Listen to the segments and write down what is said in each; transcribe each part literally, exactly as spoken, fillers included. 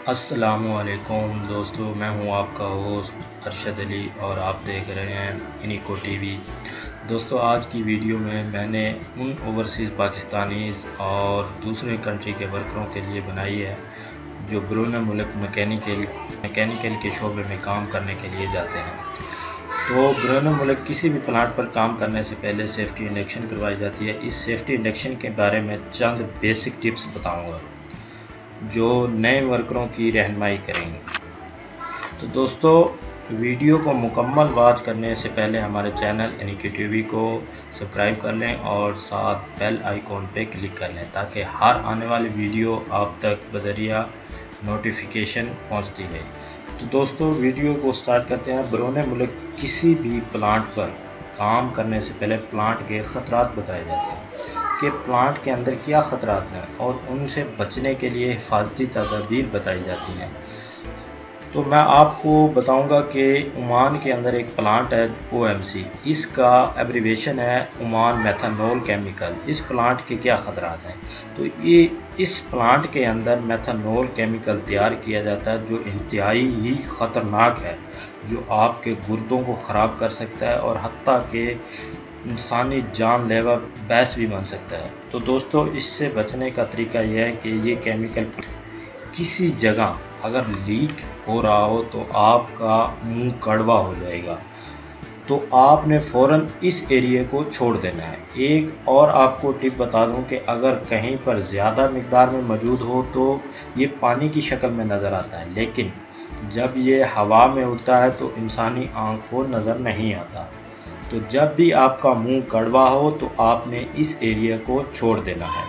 अस्सलामुअलैकुम दोस्तों, मैं हूं आपका होस्ट अरशद अली और आप देख रहे हैं इनिको टीवी। दोस्तों, आज की वीडियो में मैंने उन ओवरसीज़ पाकिस्तानीज़ और दूसरे कंट्री के वर्करों के लिए बनाई है जो बैरून मुल्क मैकेनिकल मैकेनिकल के शोबे में काम करने के लिए जाते हैं। तो बैरून मुल्क किसी भी प्लांट पर काम करने से पहले सेफ्टी इंडक्शन करवाई जाती है। इस सेफ्टी इंडक्शन के बारे में चंद बेसिक टिप्स बताऊँगा जो नए वर्करों की रहनुमाई करेंगे। तो दोस्तों, वीडियो को मुकम्मल वॉच करने से पहले हमारे चैनल इनिको टीवी को सब्सक्राइब कर लें और साथ बेल आइकॉन पे क्लिक कर लें ताकि हर आने वाली वीडियो आप तक बजरिया नोटिफिकेशन पहुंचती रहे। तो दोस्तों, वीडियो को स्टार्ट करते हैं। बैरून मुल्क किसी भी प्लांट पर काम करने से पहले प्लांट के ख़तरात बताए जाते हैं कि प्लांट के अंदर क्या ख़तरात हैं और उनसे बचने के लिए हिफाजती तदाबीर बताई जाती हैं। तो मैं आपको बताऊंगा कि ओमान के अंदर एक प्लांट है ओ एम सी, इसका एब्रीवेशन है ओमान मेथनॉल केमिकल। इस प्लांट के क्या ख़तरात हैं? तो ये इस प्लांट के अंदर मेथनॉल केमिकल तैयार किया जाता है जो इंतहाई ही ख़तरनाक है, जो आपके गुर्दों को ख़राब कर सकता है और हत्ता के इंसानी जानलेवा बहस भी बन सकता है। तो दोस्तों, इससे बचने का तरीका यह है कि ये केमिकल किसी जगह अगर लीक हो रहा हो तो आपका मुंह कड़वा हो जाएगा, तो आपने फ़ौरन इस एरिया को छोड़ देना है। एक और आपको टिप बता दूं कि अगर कहीं पर ज़्यादा मिकदार में मौजूद हो तो ये पानी की शक्ल में नज़र आता है, लेकिन जब ये हवा में उड़ता है तो इंसानी आँख को नज़र नहीं आता। तो जब भी आपका मुंह कड़वा हो तो आपने इस एरिया को छोड़ देना है।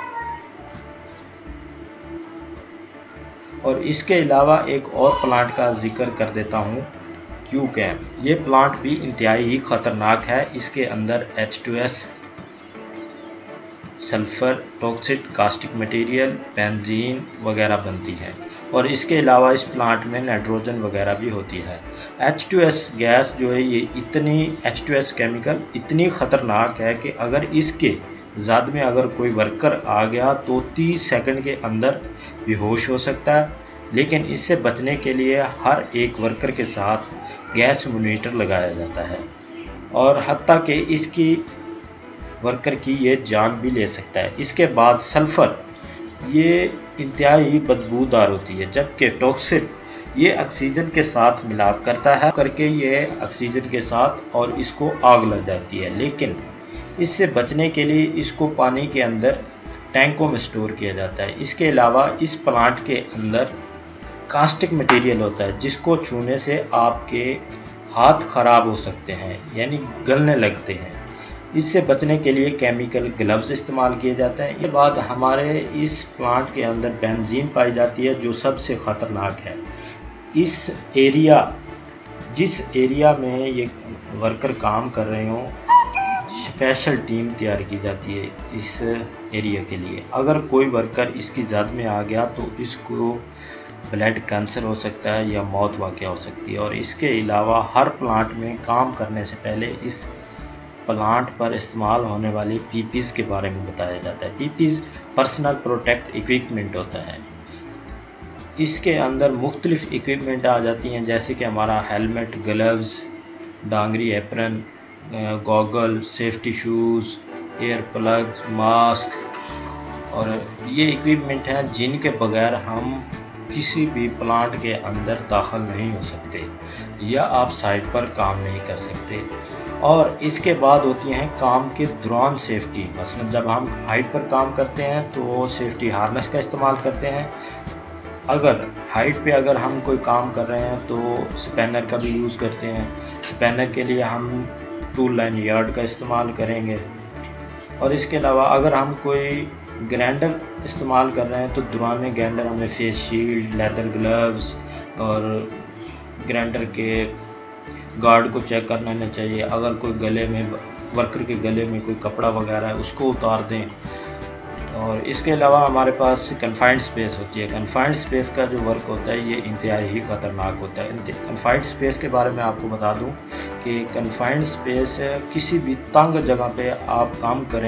और इसके अलावा एक और प्लांट का जिक्र कर देता हूँ, क्यू कैम। ये प्लांट भी इंतहाई ही ख़तरनाक है। इसके अंदर H two S, sulphur, toxic caustic material, benzene वगैरह बनती है और इसके अलावा इस प्लांट में नाइट्रोजन वगैरह भी होती है। एच टू एस गैस जो है, ये इतनी एच टू एस केमिकल इतनी ख़तरनाक है कि अगर इसके ज़द में अगर कोई वर्कर आ गया तो तीस सेकंड के अंदर बेहोश हो सकता है। लेकिन इससे बचने के लिए हर एक वर्कर के साथ गैस मॉनिटर लगाया जाता है और हत्ता कि इसकी वर्कर की ये जान भी ले सकता है। इसके बाद सल्फ़र, ये इंतहाई बदबूदार होती है, जबकि टॉक्सिक ये ऑक्सीजन के साथ मिलाप करता है करके ये ऑक्सीजन के साथ और इसको आग लग जाती है। लेकिन इससे बचने के लिए इसको पानी के अंदर टैंकों में स्टोर किया जाता है। इसके अलावा इस प्लांट के अंदर कास्टिक मटेरियल होता है जिसको छूने से आपके हाथ ख़राब हो सकते हैं, यानी गलने लगते हैं। इससे बचने के लिए केमिकल ग्लव्स इस्तेमाल किए जाते हैं। ये बात, हमारे इस प्लांट के अंदर बेंजीन पाई जाती है जो सबसे ख़तरनाक है। इस एरिया जिस एरिया में ये वर्कर काम कर रहे हों, स्पेशल टीम तैयार की जाती है इस एरिया के लिए। अगर कोई वर्कर इसकी जद में आ गया तो इसको ब्लड कैंसर हो सकता है या मौत वाक़या हो सकती है। और इसके अलावा हर प्लांट में काम करने से पहले इस प्लांट पर इस्तेमाल होने वाली पीपीज़ के बारे में बताया जाता है। पीपीज़ पर्सनल प्रोटेक्ट इक्विपमेंट होता है। इसके अंदर मुख्तलिफ इक्विपमेंट आ जाती हैं, जैसे कि हमारा हेलमेट, ग्लव्स, डांगरी apron, goggle, safety shoes, ear plugs, mask. और ये इक्विपमेंट हैं जिनके बगैर हम किसी भी प्लांट के अंदर दाखिल नहीं हो सकते या आप साइट पर काम नहीं कर सकते। और इसके बाद होती हैं काम के दौरान सेफ्टी। मसलन जब हम हाइट पर काम करते हैं तो सेफ्टी हार्नेस का इस्तेमाल करते हैं। अगर हाइट पे अगर हम कोई काम कर रहे हैं तो स्पैनर का भी यूज़ करते हैं। स्पैनर के लिए हम टूल लाइन यार्ड का इस्तेमाल करेंगे। और इसके अलावा अगर हम कोई ग्राइंडर इस्तेमाल कर रहे हैं तो दौरान ग्राइंडर हमें फेस शील्ड, लेदर ग्लव्स और ग्राइंडर के गार्ड को चेक कर लेना चाहिए। अगर कोई गले में, वर्कर के गले में कोई कपड़ा वगैरह है उसको उतार दें। और इसके अलावा हमारे पास कन्फाइंड स्पेस होती है। कन्फाइंड स्पेस का जो वर्क होता है ये इंतहाई ही ख़तरनाक होता है। कन्फाइंड स्पेस के बारे में आपको बता दूं कि कन्फाइंड स्पेस किसी भी तंग जगह पे आप काम करें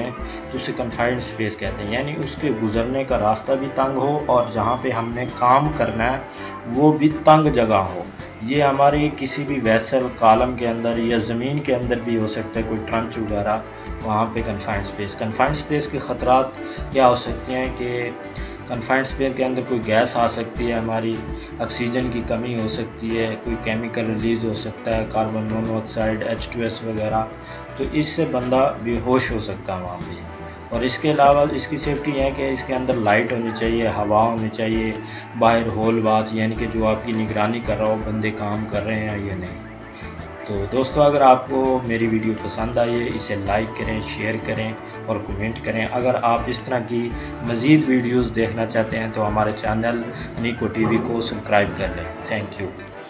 तो उसे कन्फाइंड स्पेस कहते हैं, यानी उसके गुजरने का रास्ता भी तंग हो और जहाँ पे हमने काम करना है वो भी तंग जगह हो। ये हमारी किसी भी वेसल कॉलम के अंदर या ज़मीन के अंदर भी हो सकता है, कोई ट्रंच वगैरह, वहाँ पे कन्फाइंड स्पेस। कन्फाइंड स्पेस के ख़तरात क्या हो सकते हैं कि कन्फाइंड स्पेस के अंदर कोई गैस आ सकती है, हमारी ऑक्सीजन की कमी हो सकती है, कोई केमिकल रिलीज़ हो सकता है, carbon monoxide, H two S वगैरह, तो इससे बंदा बेहोश हो सकता है वहाँ पे। और इसके अलावा इसकी सेफ्टी है कि इसके अंदर लाइट होनी चाहिए, हवा होनी चाहिए, बाहर होल बाथ यानी कि जो आपकी निगरानी कर रहा हो बंदे काम कर रहे हैं या नहीं। तो दोस्तों, अगर आपको मेरी वीडियो पसंद आई है इसे लाइक करें, शेयर करें और कमेंट करें। अगर आप इस तरह की मज़ीद वीडियोस देखना चाहते हैं तो हमारे चैनल निको टीवी को सब्सक्राइब कर लें। Thank you.